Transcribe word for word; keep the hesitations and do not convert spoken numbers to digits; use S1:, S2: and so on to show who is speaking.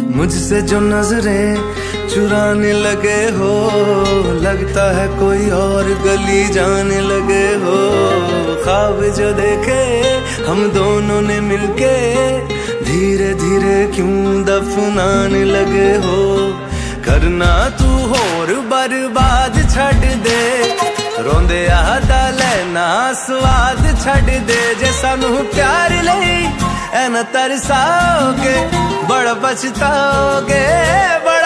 S1: मुझसे जो नजरें चुराने लगे हो, लगता है कोई और गली जाने लगे हो। ख्वाब जो देखे हम दोनों ने मिलके, धीरे धीरे क्यों दफनाने लगे हो। करना तू होर बर्बाद छड़ दे, रोंदे आदा लेना स्वाद छड़ दे। जे सानू प्यार लई ऐ न तरसाओगे, बड़ा पछताओगे।